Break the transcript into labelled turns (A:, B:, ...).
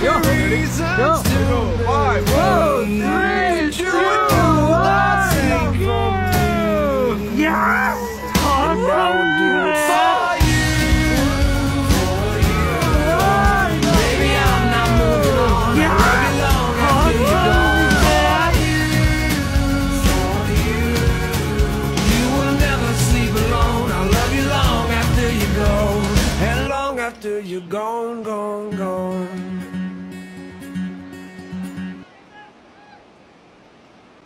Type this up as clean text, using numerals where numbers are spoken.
A: Go. 5, 4, 3, 2, 1. Sing for me.
B: Yes!
A: And I will do it for you. Baby, I'm not moving on. I love you long after you're gone. For you. You will never sleep alone. I love you long after you go. And long after you're gone, gone, gone.